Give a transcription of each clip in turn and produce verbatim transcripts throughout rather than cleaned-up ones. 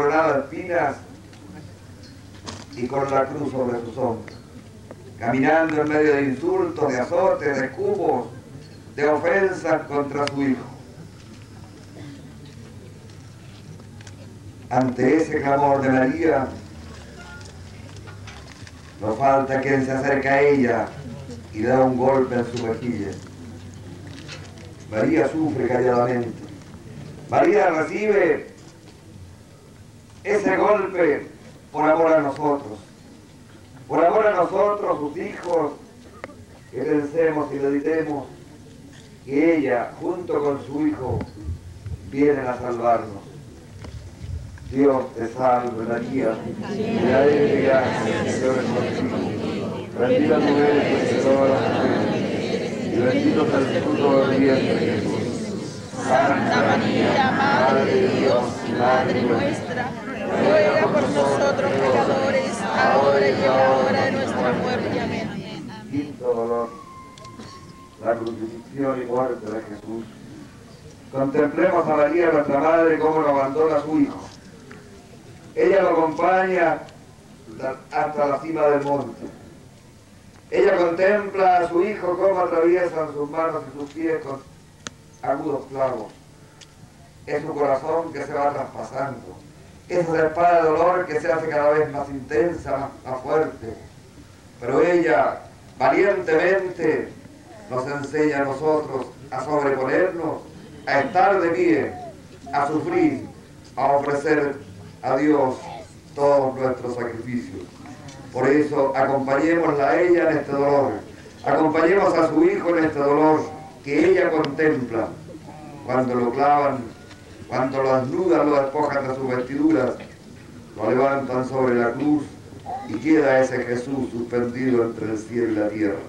coronado de espinas y con la cruz sobre sus hombros, caminando en medio de insultos, de azotes, de escupos, de ofensas contra su hijo. Ante ese clamor de María, no falta quien se acerca a ella y le da un golpe en su mejilla. María sufre calladamente. María recibe ese golpe por amor a nosotros, por amor a nosotros, sus hijos, que pensemos y le diremos que ella, junto con su hijo, vienen a salvarnos. Dios te salve María, llena eres de gracia, el Señor es contigo. Bendita tú eres entre todas las mujeres, y bendito es el fruto del vientre Jesús. Santa María, Madre de Dios y Madre nuestra, ruega por nosotros pecadores, ahora y en la hora de nuestra muerte. Amén. Quinto dolor, la crucifixión y muerte de Jesús. Contemplemos a María, nuestra Madre, cómo lo abandona a su Hijo. Ella lo acompaña hasta la cima del monte. Ella contempla a su Hijo cómo atraviesan sus manos y sus pies con agudos clavos. Es su corazón que se va traspasando. Es esa espada de dolor que se hace cada vez más intensa, más, más fuerte. Pero ella, valientemente, nos enseña a nosotros a sobreponernos, a estar de pie, a sufrir, a ofrecer a Dios todos nuestros sacrificios. Por eso, acompañémosla a ella en este dolor. Acompañemos a su Hijo en este dolor que ella contempla cuando lo clavan, cuando lo desnudan, lo despojan de sus vestiduras, lo levantan sobre la cruz y queda ese Jesús suspendido entre el cielo y la tierra.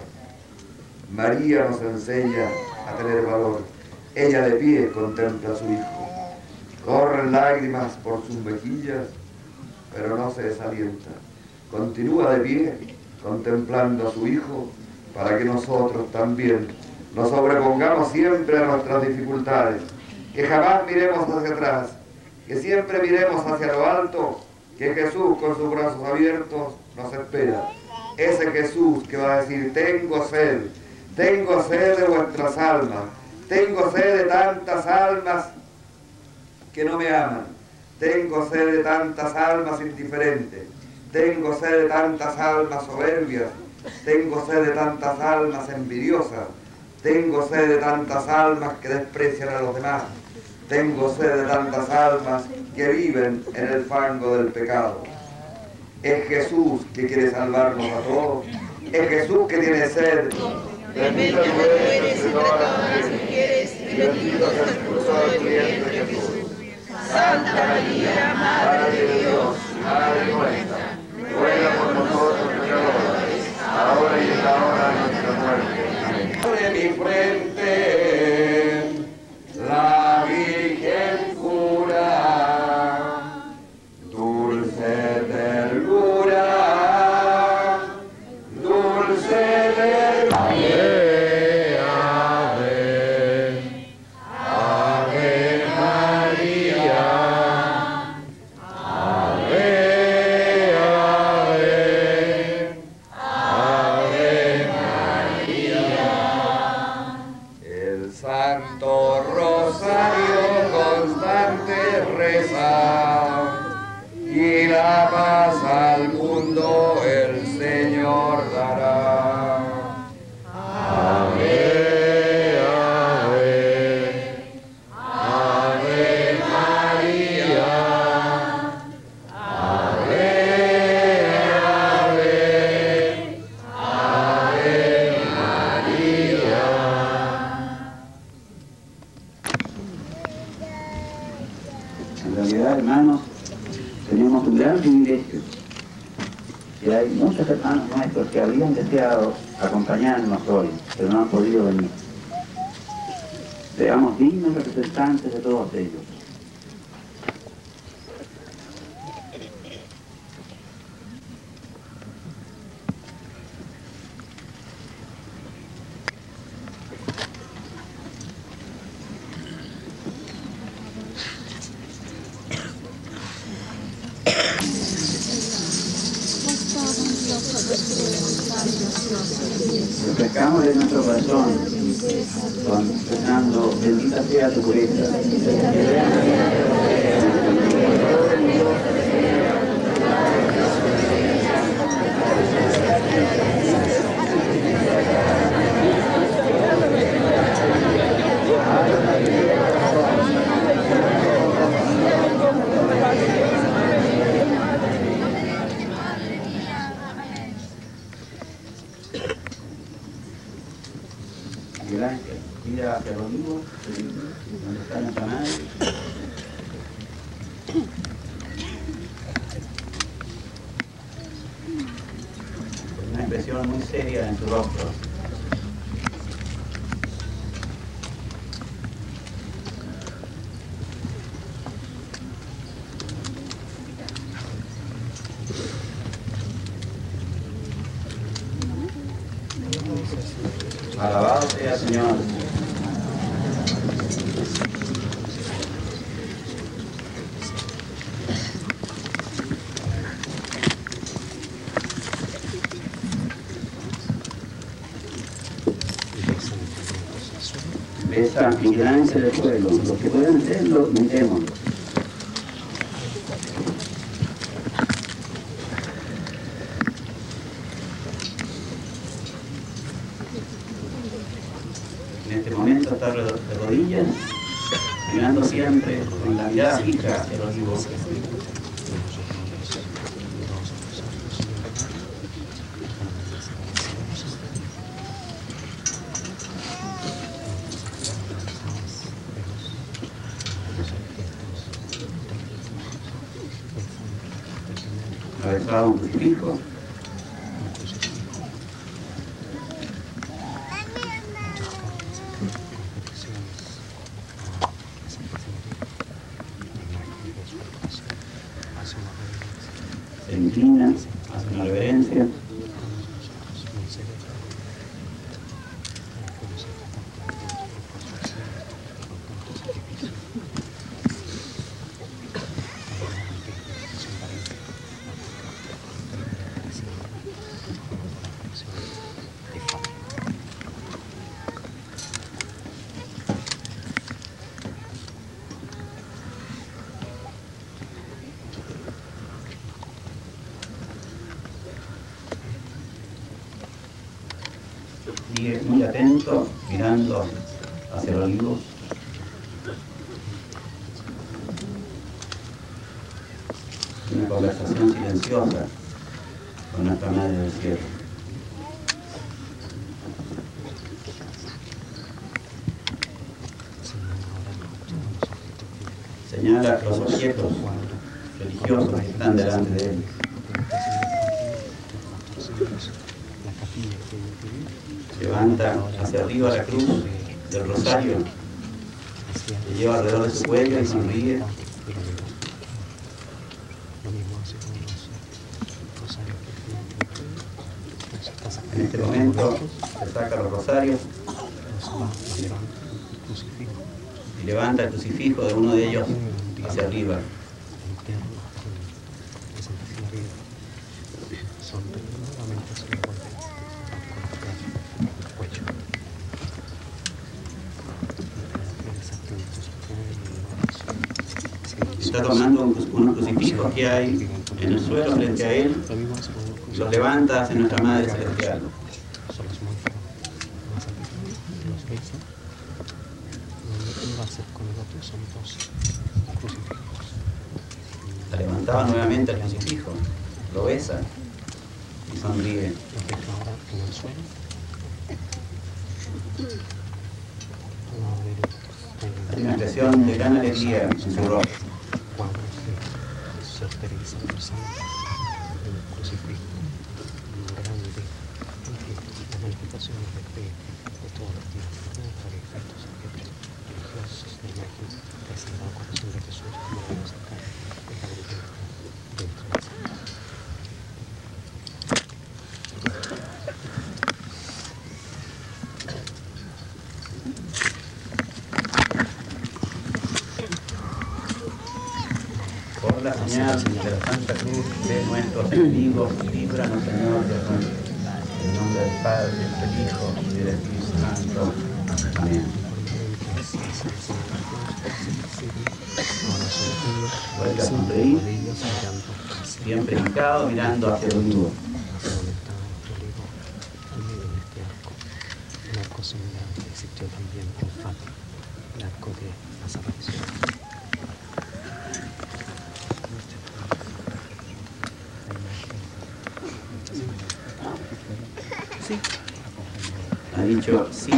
María nos enseña a tener valor. Ella de pie contempla a su Hijo. Corren lágrimas por sus mejillas, pero no se desalienta. Continúa de pie, contemplando a su Hijo, para que nosotros también nos sobrepongamos siempre a nuestras dificultades, que jamás miremos hacia atrás, que siempre miremos hacia lo alto, que Jesús con sus brazos abiertos nos espera. Ese Jesús que va a decir: tengo sed, tengo sed de vuestras almas, tengo sed de tantas almas que no me aman, tengo sed de tantas almas indiferentes, tengo sed de tantas almas soberbias, tengo sed de tantas almas envidiosas, tengo sed de tantas almas que desprecian a los demás, tengo sed de tantas almas que viven en el fango del pecado. Es Jesús que quiere salvarnos a todos, es Jesús que tiene sed. Bendita tú eres entre todas las mujeres y bendito es el fruto de tu vientre Jesús. Santa María, Madre de Dios, Madre nuestra, ruega por nosotros pecadores, ahora y en la hora de nuestra muerte. Amén. De mi frente, la Virgen pura, dulce ternura, dulce ternura. Y la paz al mundo el Señor dará. Ave, ave, ave María, ave, ave, ave María. En realidad, hermanos, tenemos un gran privilegio, que hay muchos hermanos nuestros que habrían deseado acompañarnos hoy, pero no han podido venir. Seamos dignos representantes de todos ellos. Refrescamos de nuestro corazón, confesando, bendita sea tu pureza. Mira hacia los vivos, donde está nuestra madre. Una expresión muy seria en su rostro. Alabado sea el Señor. Besa, inclínense del pueblo. Los que puedan hacerlo, metémoslo. En este momento está de rodillas, mirando siempre con la mirada fija hacia los vivos. Atravesado un crucifijo. Se inclina, hace una reverencia. Sigue muy atento, mirando hacia los vivos. Una conversación silenciosa con nuestra Madre del Cielo. Señala los objetos religiosos que están delante de él. Levanta hacia arriba la cruz del rosario, que lleva alrededor de su cuello y sonríe. En este momento se saca los rosarios y levanta el crucifijo de uno de ellos hacia arriba. Está tomando unos crucifijos que hay en el suelo frente a él, los levanta hacia nuestra Madre Celestial. La levantaba nuevamente el crucifijo, lo besa y sonríe. Hay una expresión de gran alegría en su rostro. Por la señal de la Santa Cruz de nuestros enemigos, líbranos, Señor, Dios nuestro. En nombre del Padre, del Hijo y del Espíritu Santo. Amén. Vuelve a sonreír, siempre hincado, mirando hacia el olivo. Un arco semejante existió también en Fátima, el arco de las apariciones. Sí. Ha dicho sí.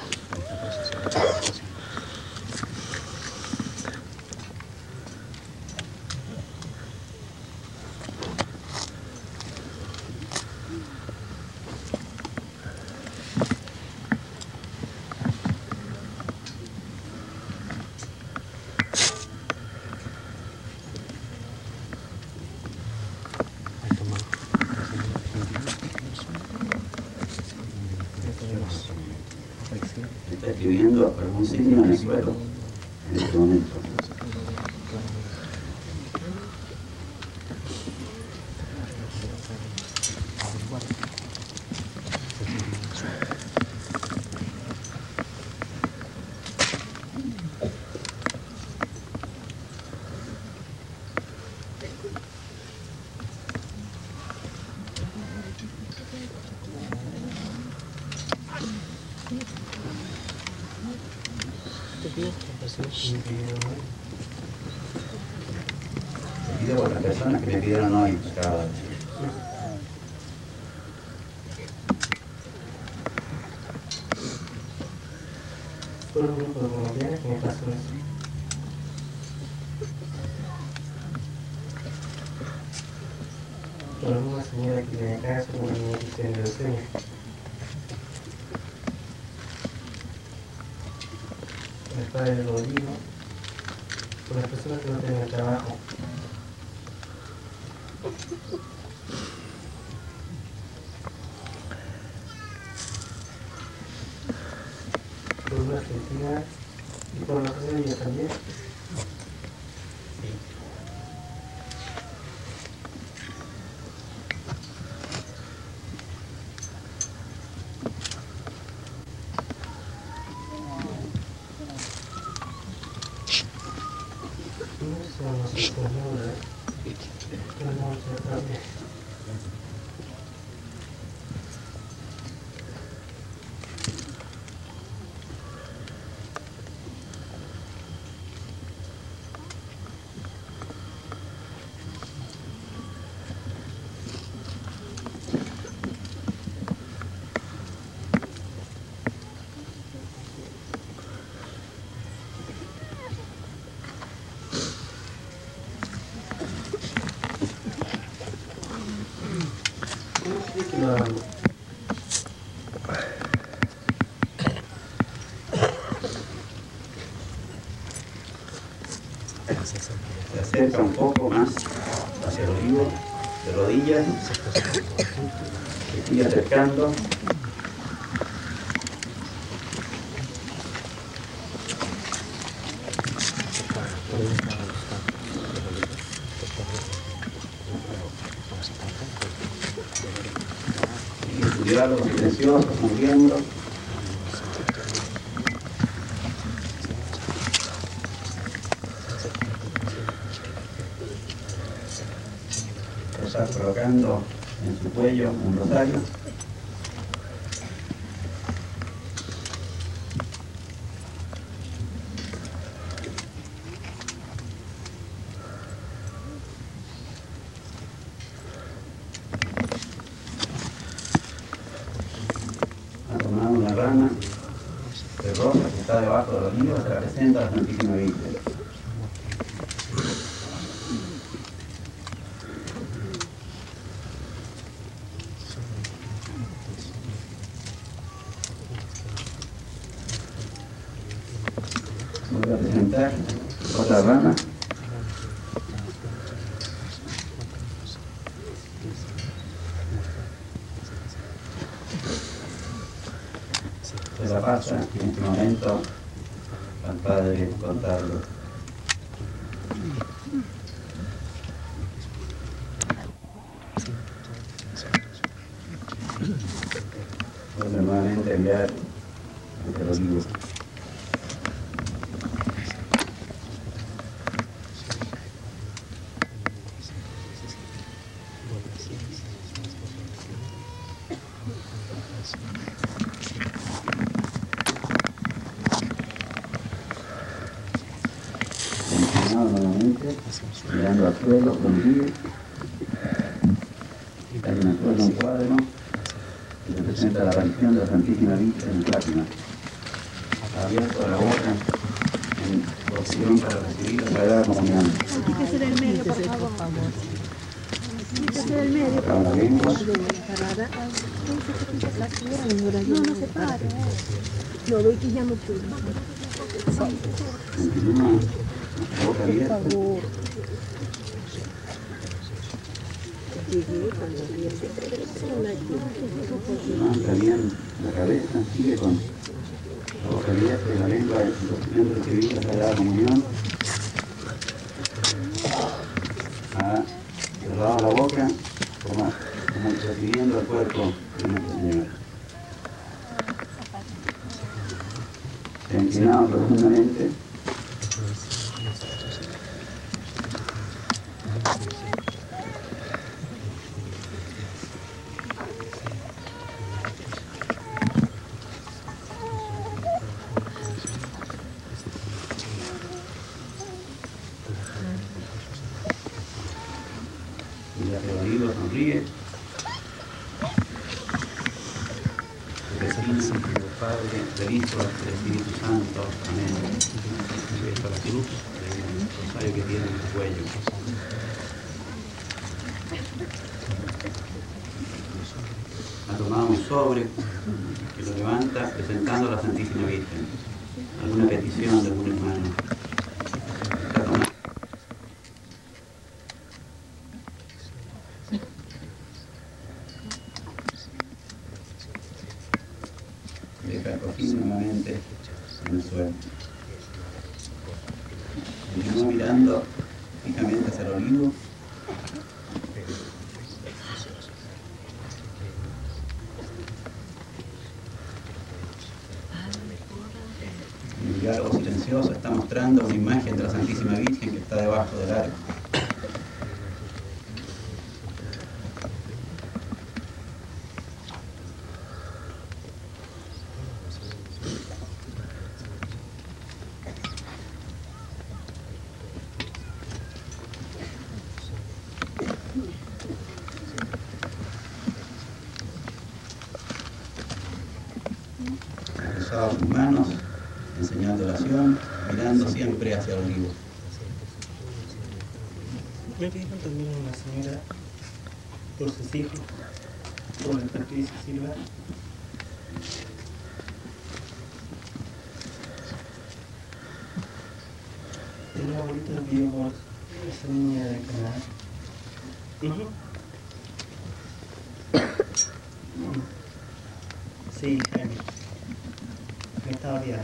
Está escribiendo algún signo en el suelo en este momento. Te pido por las personas que me pidieron hoy, cada vez. Por un grupo de colombianos que me pasó eso. Por una señora que viene acá con una niña que tiene leucemia. Por el padre del olivo. Por las personas que no tienen trabajo. Por una Argentina y por la familia también. No somos españoles, no nos también. ¿Cómo que lo hago? Se acerca un poco más hacia el olivo, de rodillas, se sigue acercando. Sigue su diálogo silencioso, sonriendo. Está colocando en su cuello un rosario. Ha tomado una rama de rosa que está debajo de los libros, se la presenta a la Santísima Virgen. Voy a presentar otra rama. Se la pasa en este momento al padre Gonzalo. nuevamente a enviar el olivo. Inclinado nuevamente, mirando al suelo, sonríe. Hay en el suelo un cuadro que representa la aparición de la Santísima Virgen en Fátima. Ha abierto la boca en posición para recibir la Sagrada Comunión. Quítese del medio, por favor. Quítese del medio. Acá la lengua. No, no se para. No, doy que ya no puedo. Continúa la boca abierta. Levanta bien la cabeza, sigue con la boca abierta y la lengua en posición de recibir la Sagrada Comunión. Ha cerrado la boca, como, como recibiendo el cuerpo de nuestro Señor. Se ha inclinado profundamente. Y el oído sonríe. Vecinos, del Padre, del Hijo, del Espíritu Santo. Amén. Beso a la cruz, el rosario que tiene en su cuello. Ha tomado un sobre que lo levanta presentando a la Santísima Virgen. Alguna petición de algún hermano. Está tomando. Deja el cojín nuevamente en el suelo. Continúa mirando fijamente hacia el olivo. El diálogo silencioso está mostrando una imagen de la Santísima Virgen que está debajo del arco. Cruzado sus manos, enseñando oración, mirando siempre hacia el olivo. Me pidieron también una señora por sus hijos, por la Patricia Silva. Y la abuelita pidió por esa niña de Canadá. Uh-huh. Sí, Jaime. Me estaba olvidando.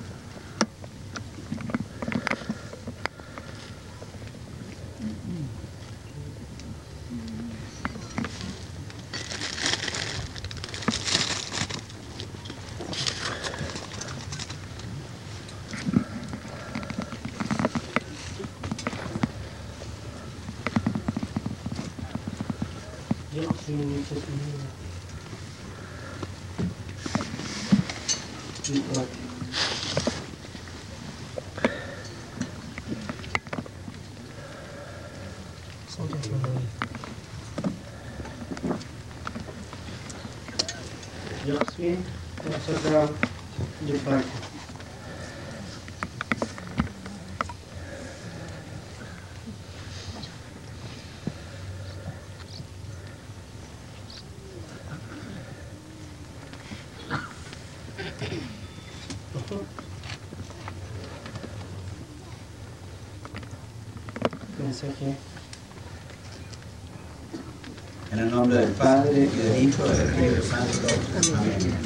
Yo soy un hijo mío. Y cuatro. Son dos hermanos. Yo soy nosotros de parte. Mensaje. En el nombre del Padre, y del Hijo, y del Espíritu Santo. Amén.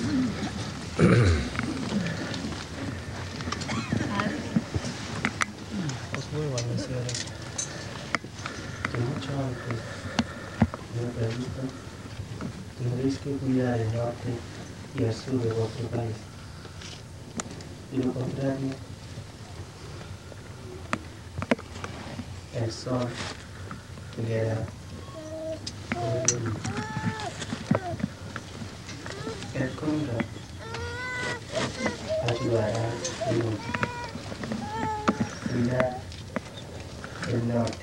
Os vuelvo a mencionar que mucho antes de la pregunta tendréis que cuidar el norte y al sur de vuestro país. De lo contrario, el sol guiará por el oriente. El cóndor ayudará al norte. Cuidar el norte.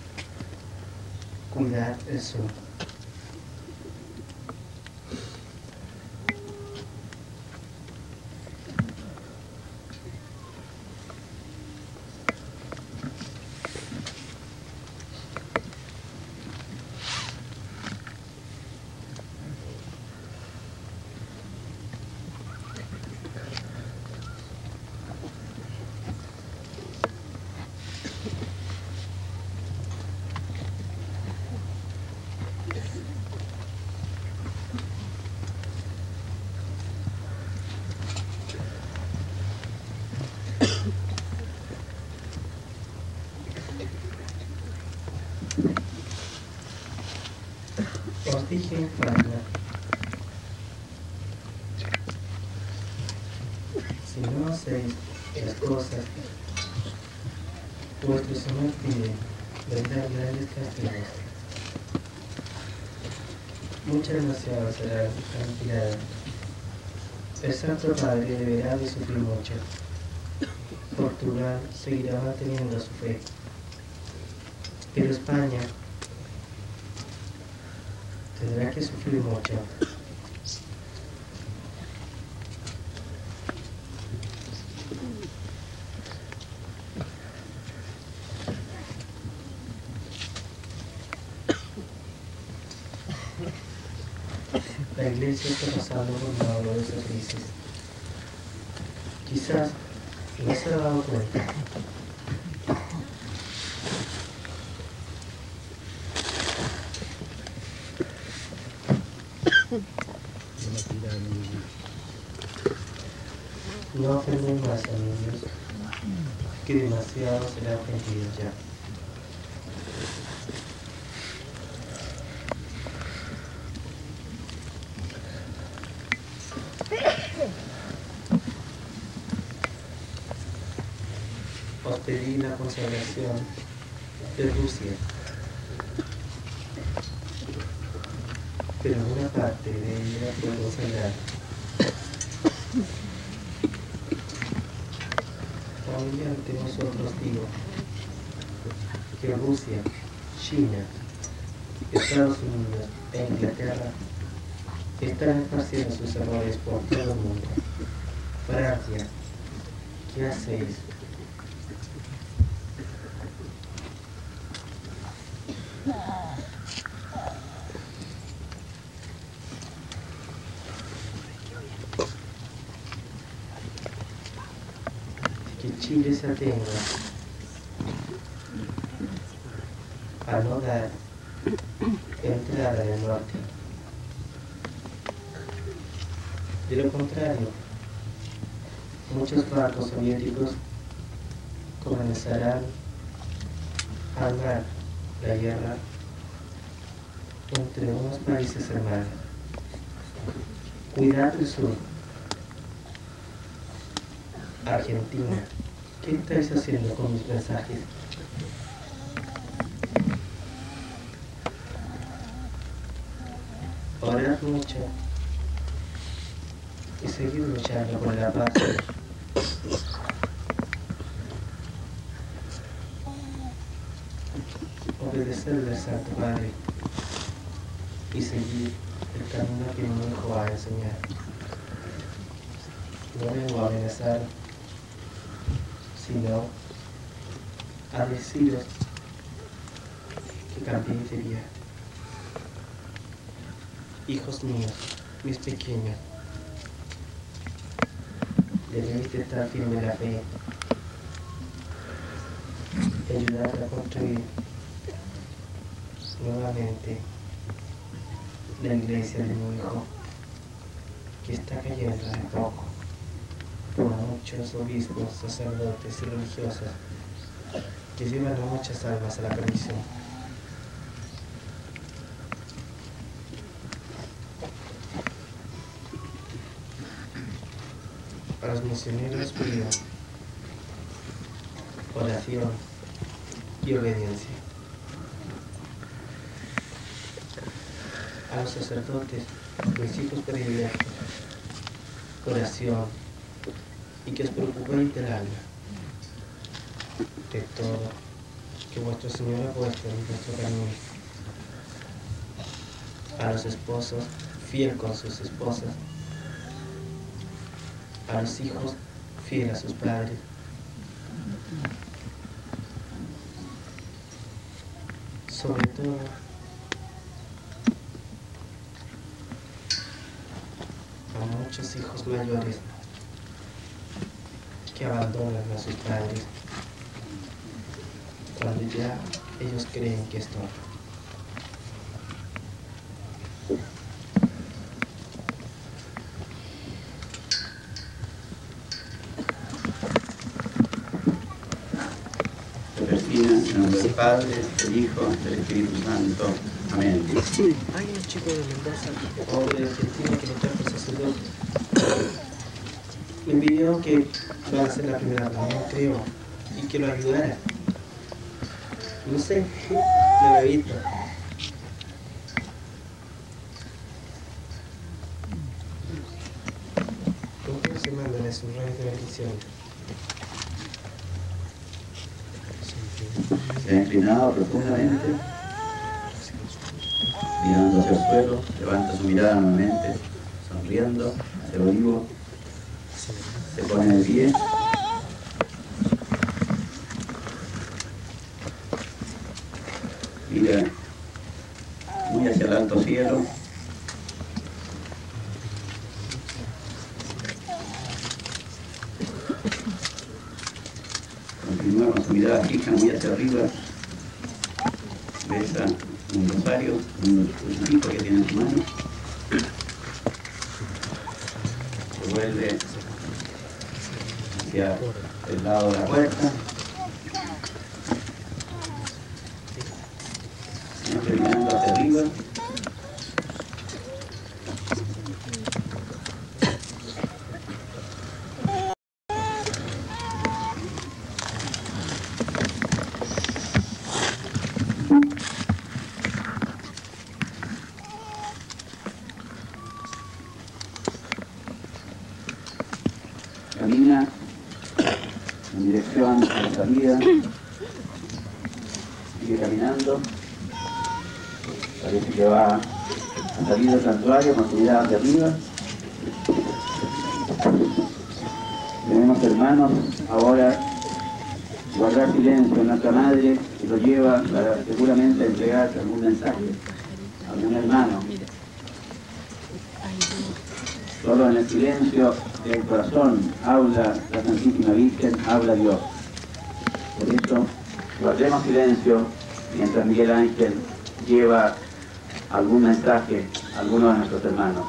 Cuidar el sur. Os dije en Fania, si no hacéis las cosas, vuestro Señor pide, vendrán grandes castigos. Mucha demasiado será la retirada. El Santo Padre deberá de sufrir mucho. Portugal seguirá manteniendo su fe. Pero España tendrá que sufrir mucho. La Iglesia está pasando por una dolorosa crisis. Quizás no se ha dado cuenta. No ofenden más a niños, que demasiado será ofendido ya. Os pedí la consagración de Rusia, pero una parte de ella fue consagrada. Hoy ante nosotros digo que Rusia, China, Estados Unidos e Inglaterra están esparciendo sus errores por todo el mundo. Francia, ¿qué hacéis? Que Chile se atenga a no dar entrada del norte. De lo contrario, muchos barcos soviéticos comenzarán a armar la guerra entre unos países hermanos. Cuidado del sur. Argentina, ¿qué estáis haciendo con mis mensajes? Orad mucho y seguid luchando por la paz. Obedecerle al Santo Padre y seguir el camino que mi hijo va a enseñar. No vengo a amenazar, sino a deciros que cambiéis de vida. Hijos míos, mis pequeños, debéis de estar firme en la fe y ayudar a construir nuevamente la iglesia de mi hijo, que está cayendo de poco por muchos obispos, sacerdotes y religiosos que llevan a muchas almas a la perdición. a los misioneros pido oración y obediencia. A los sacerdotes, mis hijos predilectos, oración y que os preocupéis del alma, de todo que vuestro Señor ha puesto en vuestro camino. A los esposos, fiel con sus esposas. A los hijos, fiel a sus padres. Sobre todo, a muchos hijos mayores que abandonan a sus padres cuando ya ellos creen que es todo. En nombre del Padre, del Hijo, del Espíritu Santo. Amén. Hay un chico de Mendoza o de Argentina que lo trajo el sacerdote. Me pidió que va a hacer la primera reunión, creo, y que lo ayudara. No sé, no lo he visto. ¿Cómo se mandan esos rayos de bendición? Se ha inclinado profundamente, mirando hacia el suelo, levanta su mirada nuevamente, sonriendo hacia el olivo, se pone de pie. Mira muy hacia el alto cielo. Continúa con su mirada fija muy hacia arriba. Besa un rosario, un crucifijo que tiene en su mano. Se vuelve hacia el lado de la puerta. Siempre mirando hacia arriba. Camina en dirección a la salida, sigue caminando, parece que va a salir del santuario con su mirada hacia arriba. Tenemos hermanos ahora guardar silencio en nuestra madre y lo lleva para seguramente entregar algún mensaje a algún hermano. Solo en el silencio del corazón habla la Santísima Virgen, habla Dios. Por eso, guardemos silencio mientras Miguel Ángel lleva algún mensaje a alguno de nuestros hermanos.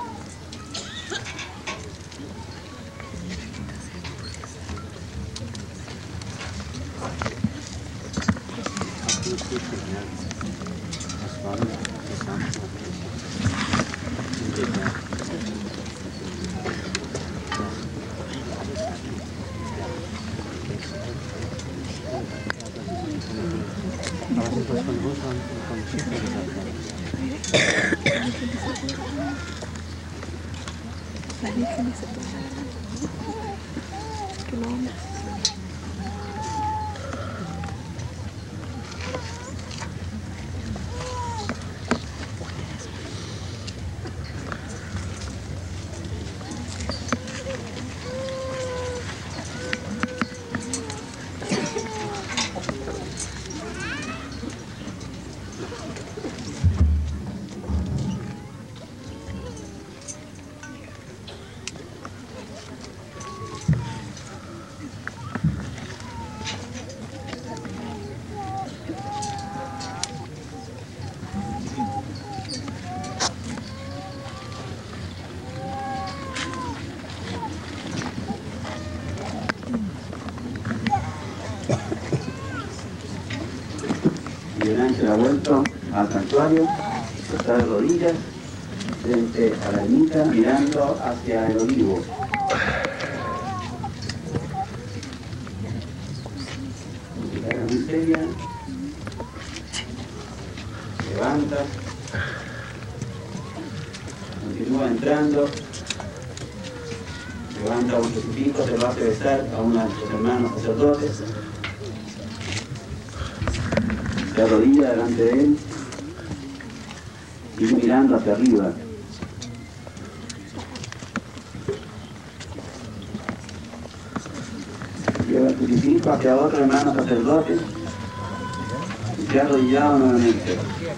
Miguel Ángel ha vuelto al santuario, está de rodillas frente a la ermita mirando hacia el olivo. muy seria. Levanta. Continúa entrando. Levanta un crucifijo, se lo hace besar a uno de sus hermanos sacerdotes. Se arrodilla delante de él. Sigue mirando hacia arriba. Lleva el crucifijo hacia otro hermano sacerdote y se ha arrodillado nuevamente.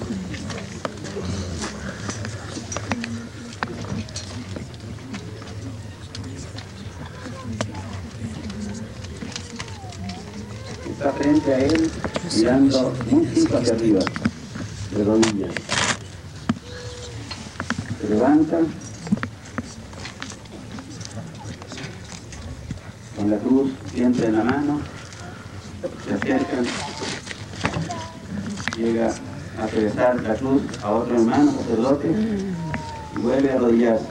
Está frente a él, mirando muy fijo hacia arriba, de rodillas. Se levanta con la cruz siempre en la mano, se acercan, llega a besar la cruz a otro hermano sacerdote y vuelve a arrodillarse.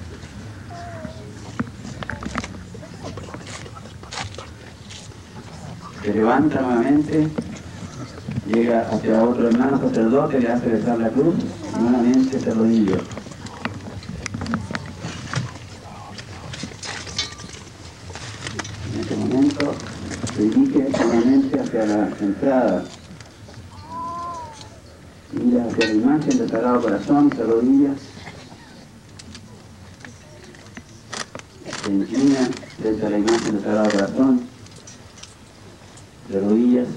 Se levanta nuevamente, llega hacia otro hermano sacerdote, le hace besar la cruz y nuevamente se arrodilla. En este momento se dirige nuevamente hacia la entrada, mira hacia la imagen del Sagrado Corazón, se arrodilla, se inclina frente a la imagen del Sagrado Corazón, de rodillas,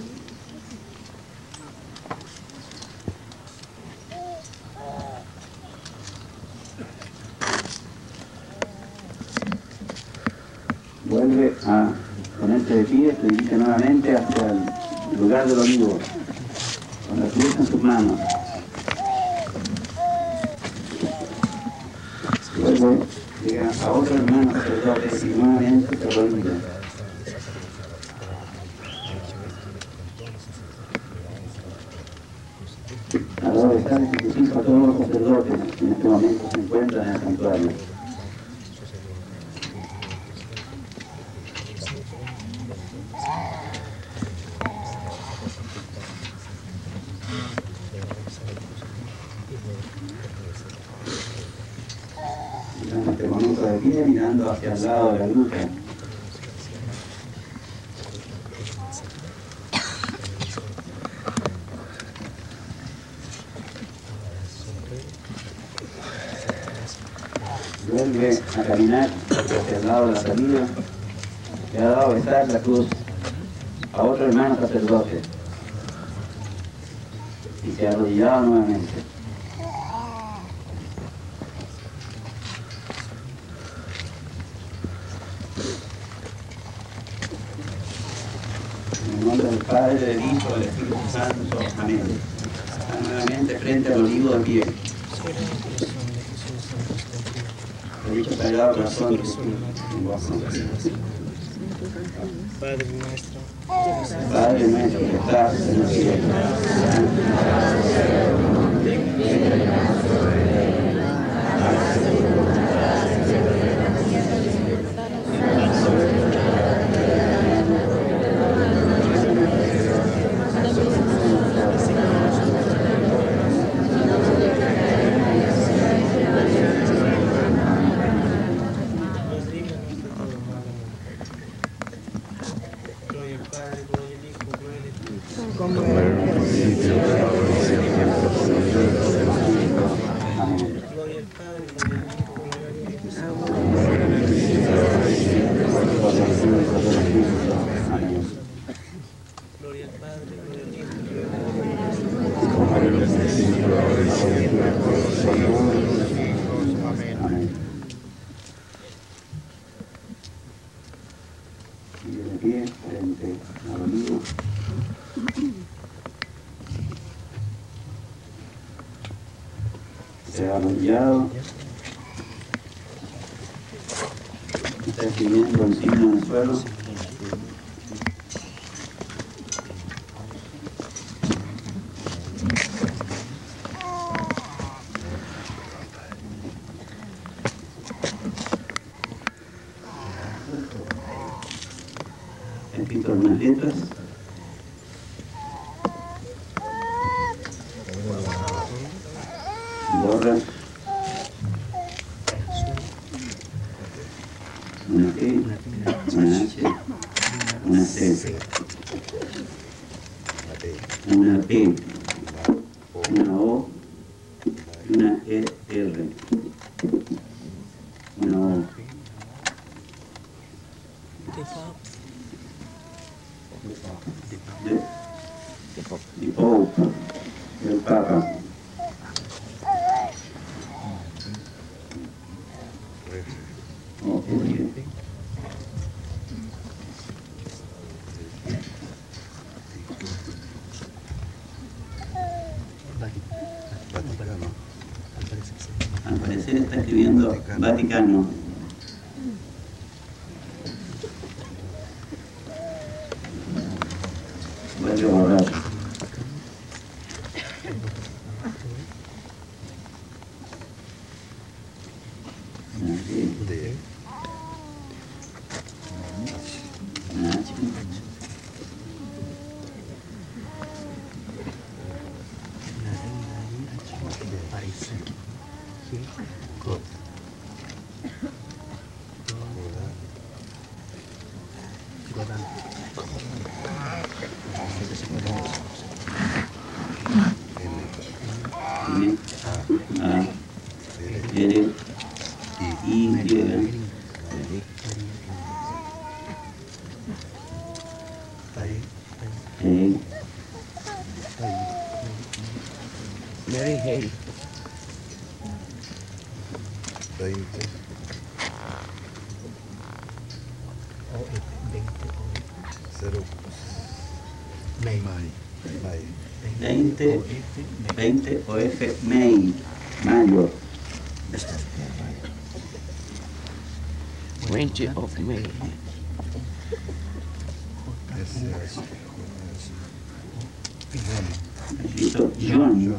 vuelve a ponerse de pie, se dirige nuevamente hacia el lugar del olivo, con la cruz en sus manos. Luego llega a otro hermano sacerdote y nuevamente se arrodilla. Ahora está el crucifijo a todos los sacerdotes que en este momento se encuentran en el santuario. En este momento de pie, mirando hacia el lado de la gruta. Vuelve a caminar hacia el lado de la salida. Le ha dado a besar la cruz a otro hermano sacerdote y se ha arrodillado nuevamente. En el nombre del Padre, del Hijo y del Espíritu Santo. Amén. Está nuevamente frente al olivo de pie. El dicho Sagrado Corazón de Jesús en vos. Padre nuestro, Padre nuestro que estás en los cielos, santificado sea tu nombre, venga a nosotros tu reino, hágase tu voluntad en la tierra como en el cielo. Danos hoy nuestra cada día, como era en un principio, ahora y siempre, por los siglos de los siglos. Amén. Como era en el principio, ahora y siempre, por los siglos de los siglos. Amén. Como era en el principio, ahora y siempre, por los siglos de los siglos. Amén. Amén. Sigue de pie frente al olivo. Se ha arrodillado. Está escribiendo un signo en el suelo. Escrito algunas letras. borra. Una T, una H, una C, una P, una O y una E R. Una O. De, de Pope, del Papa. O, E. Al parecer está escribiendo Vaticano. Voy a borrar. Así. Una H. N, A, R, I, Y, E, Mary Hale. veinte. Cero. May. May. May. veinte, veinte O F, May, mayo. Twenty of May. S H. Escrito John,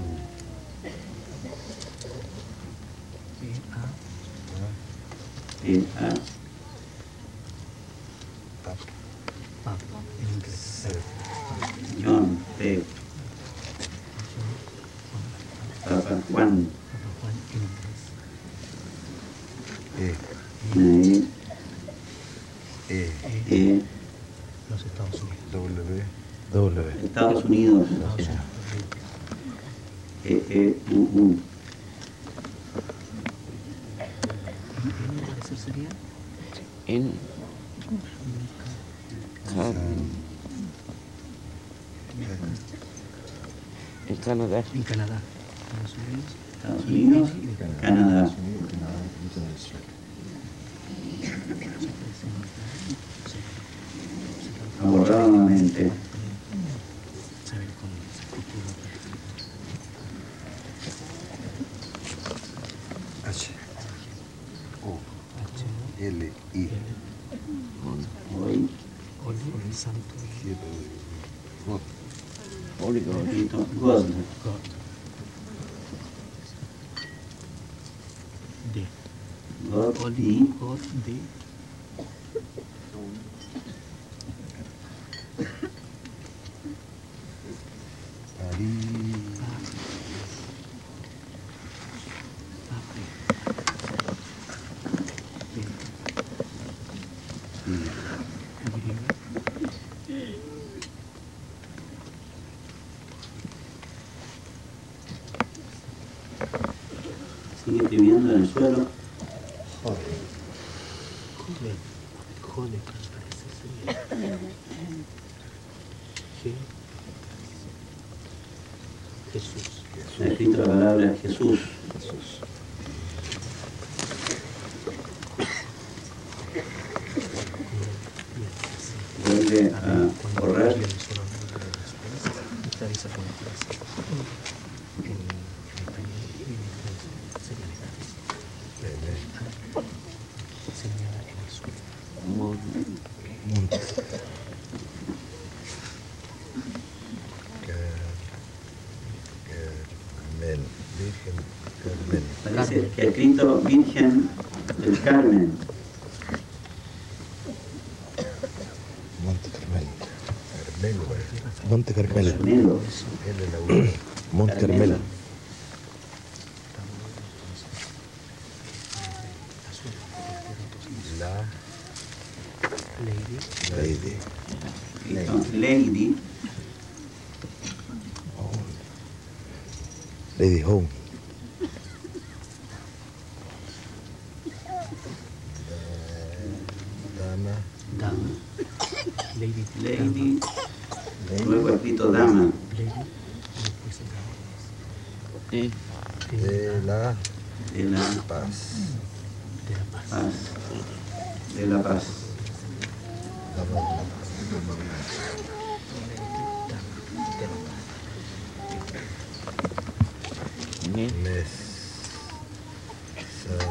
E, A, John, P, Papa Juan, E. E, E. E, Los Estados Unidos. W. W. Estados Unidos, E, E, U, U, sería? En Can en Canadá. En Canadá. Estados Unidos, Canadá. Abordado nuevamente. H. O. L. I. Hoy, Holy Santo. God. Holy God. escrito God, God. D. God, Holy I, God. D. Ari. sigue escribiendo en el suelo. Joder. Joder. Joder, parece ser. G. Jesús. Está escrito la palabra Jesús. Jesús. Vuelve a borrar. Monte. Carmen. Virgen Carmen. Parece que ha escrito Virgen del Carmen. Monte Carmelo. Carmelo, parece. Monte Carmelo. Carmelo. Él es la Monte Carmelo. Lady. Lady. Listo. Lady. Lady Home. Dama. Dama. Lady. Lady. Lady. Luego escrito dama. Lady. Después dama. De, De la De la paz. De la paz. paz. De la paz. Dama. ne, Mes. Sa.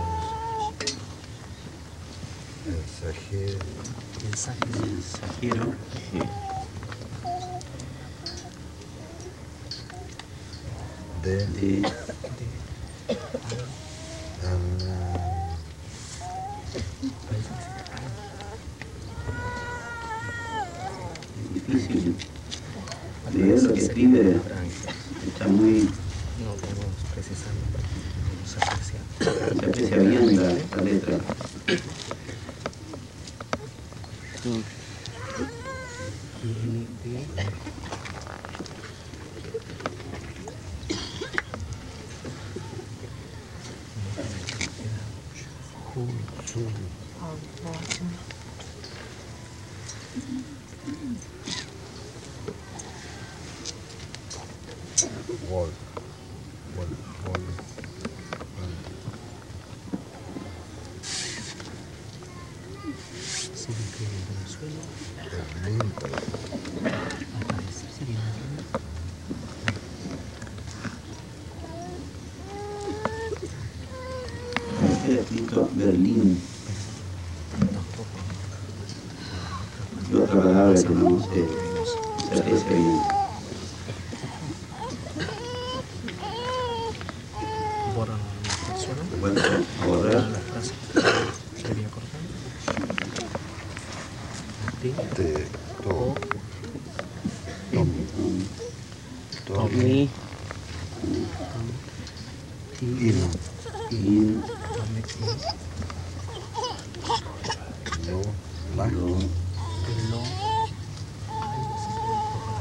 Mensajero. Mensajes. Mensajero. De. De Ana. difícil. Leer lo que escribe está muy. No podemos precisarlo para que podamos apreciar. Se aprecia bien la, la letra. tu, I, D, Ju, Su. Wall. Wall. Wall. Se incluye en Venezuela. Berlín. Al parecer sería Berlín. Queda escrito Berlín. Y otra palabra que no se, se aprecia bien. Borra la persona. Vuelvo a borrar. La frase que había cortado. T, Te. To. N, To. mi, T, In. In, Tome, No. La. lo, Lo. Ay, se quedó un poco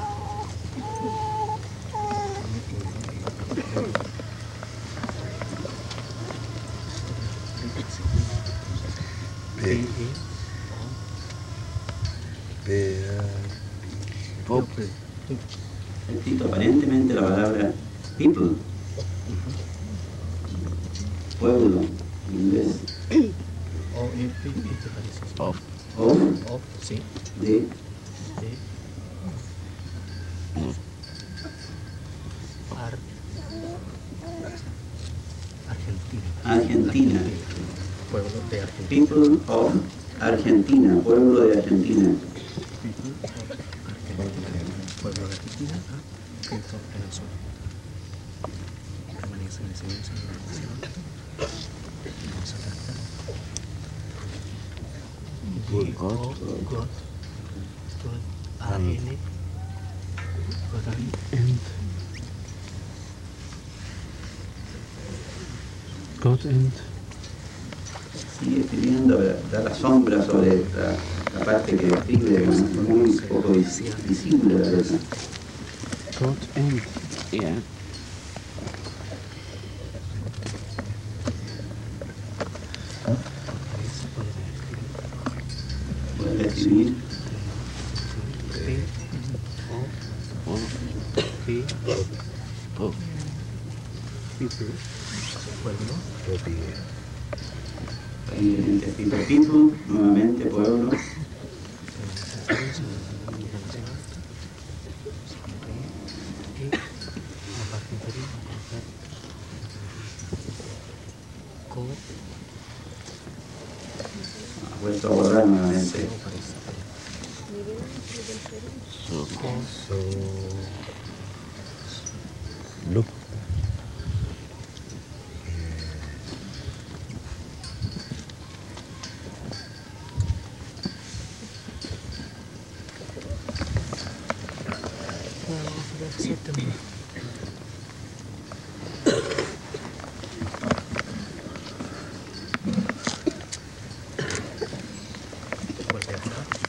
la Pe. E, Pe. pop, escrito aparentemente la palabra people. Pueblo, en inglés. O, F, ¿qué te parece? pop, O, O, sí, de, de, Ar, Argentina. Argentina. Pueblo de Argentina. People of Argentina, pueblo de Argentina. People of Argentina. Pueblo de Argentina. Ah, escrito en el sur. Permanece en el silencio de la nación. Vamos a tratar. Good God. God. God. God. A N. And. God and. Sigue escribiendo, da la sombra sobre la, la parte que escribe, ¿no? Muy poco vis- visible la letra. God and. yeah, Puede escribir P. O. pop, P. pop, People. Pueblo. Popi. ahí escrito people, nuevamente pueblo. Y la parte inferior va a colocar co, Ha vuelto a borrar nuevamente. o parece. so, So. Look. Exactamente. Vuelve a bajar.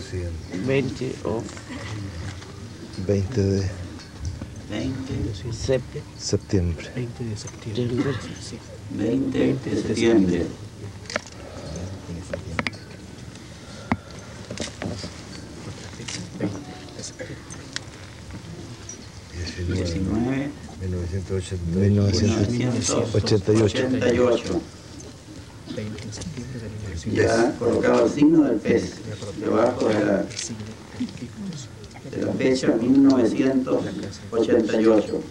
doscientos. veinte of veinte de veinte septiembre. septiembre. veinte de septiembre. Sí. veinte de septiembre. diecinueve mil novecientos mil novecientos ochenta y ocho. veinte de septiembre de mil novecientos Ya colocaba el signo del pez debajo de la, de la fecha mil novecientos ochenta y ocho.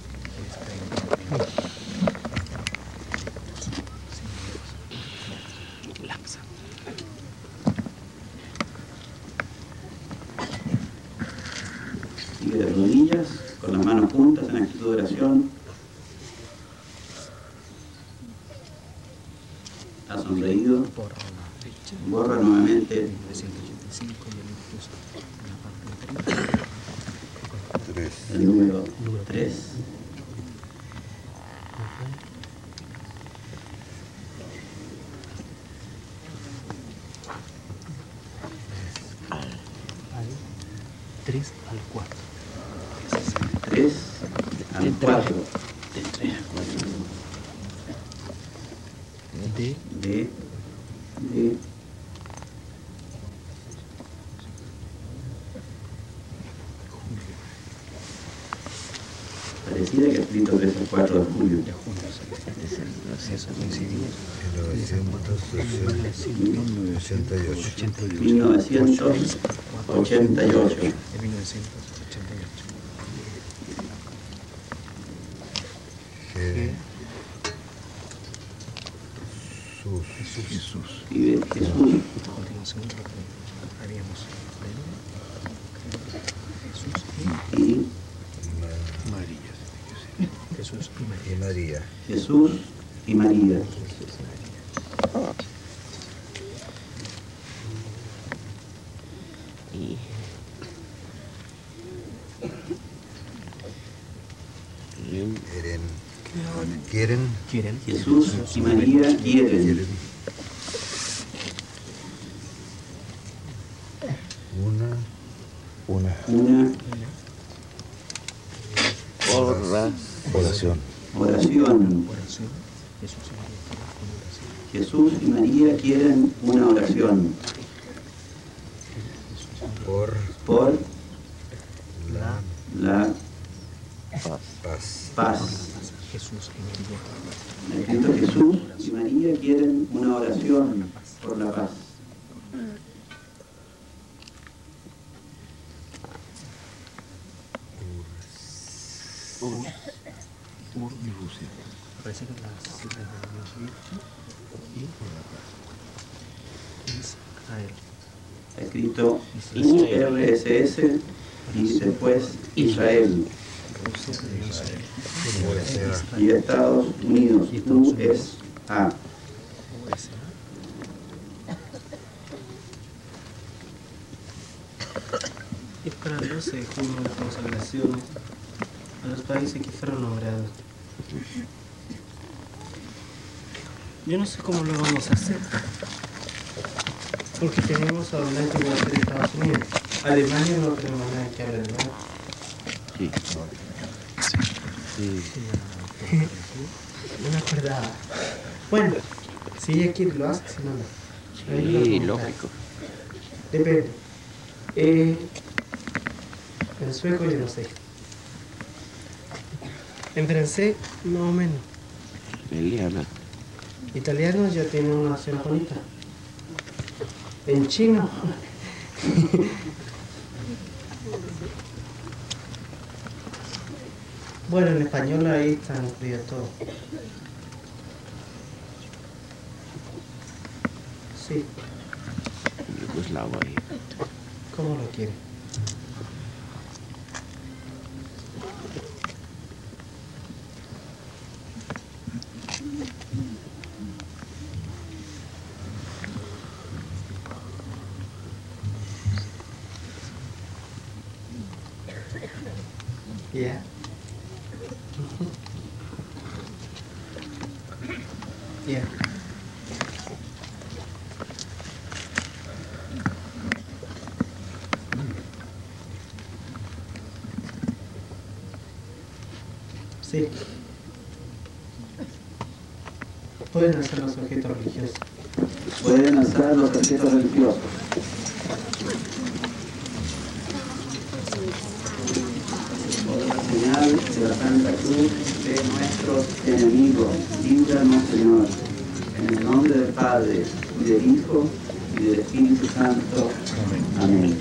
Sigue de rodillas, con las manos juntas en actitud de oración. Ha sonreído. por la fecha Borra nuevamente mil novecientos ochenta y cinco y el puso en la parte anterior. tres. el número tres. Al tres al cuatro. tres al cuatro. De tres a cuatro. De De, de, pareciera que ha escrito tres al cuatro de julio. de junio. Eso coincidía. mil novecientos ochenta y ocho. mil novecientos ochenta y ocho. De mil novecientos ochenta y ocho. Jesús. Jesús. Y de Jesús. A continuación lo que haríamos Jesús Y Ma- María. Jesús y María. y María. Jesús y María. Y y Quieren. Quieren. ¿Quieren? Jesús y María quieren. Quieren. Una. Una. Una porra Oración. oración. Oración. Jesús y María quieren una oración. Jesús y María quieren una oración Por por la la paz. paz. Jesús y María. Ha escrito Jesús y María quieren una oración por la paz. Ur y Rusia. Reciben las siglas de Dios Virgen y Israel. Ha escrito U R S S y después Israel. Rusia de Israel. U S A. Y Estados Unidos. U S A. U S A. Y para el doce de junio la consagración a los países que fueron nombrados. Yo no sé cómo lo vamos a hacer. Porque tenemos a donantes que va a ser Estados Unidos. Alemania no tenemos nada que hablar, ¿no? sí. Sí. No me acordaba. Bueno, si ella quiere lo hace, si no, no. Ahí lo Sí, comentamos. lógico. Depende. Eh, en sueco yo no sé. En francés, más o menos. Eliana. Italiano ya tiene una opción bonita. En chino. Bueno, en español ahí están incluidos todos. Sí, Yugoslavo ahí. ¿cómo lo quiere? Yeah. Yeah. Sí. Pueden hacer los objetos religiosos. Pueden alzar los objetos religiosos. Por la señal de la Santa Cruz de nuestros enemigos, líbranos, Señor, en el nombre del Padre, y del Hijo, y del Espíritu Santo. Amén.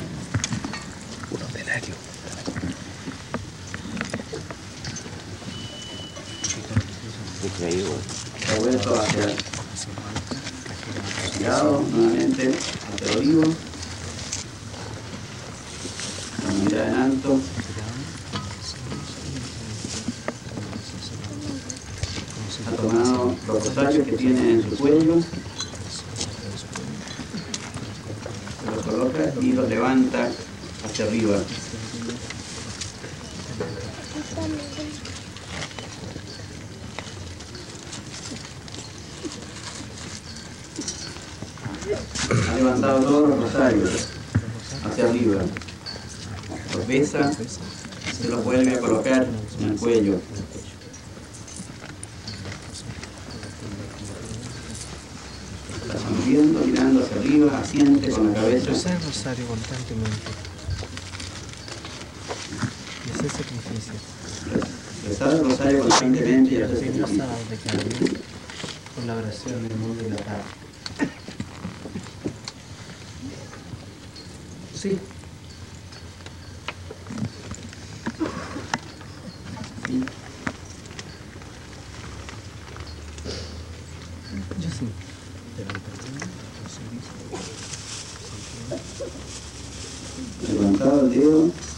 Ha vuelto hacia girado nuevamente hacia el olivo, la mirada en alto, ha tomado los rosarios que tiene en su cuello, se los coloca y los levanta hacia arriba. Ha levantado todos los rosarios hacia arriba, los besa, se los vuelve a colocar en el cuello. Está sonriendo, mirando hacia arriba, asiente con la cabeza. Rezar el rosario constantemente. Y hacer sacrificios. Rezar el rosario constantemente y hacer Sin sacrificios. sábados de cada mes, por la oración del mundo y la paz. Sí. Sí. Yo sí. Levantado el dedo.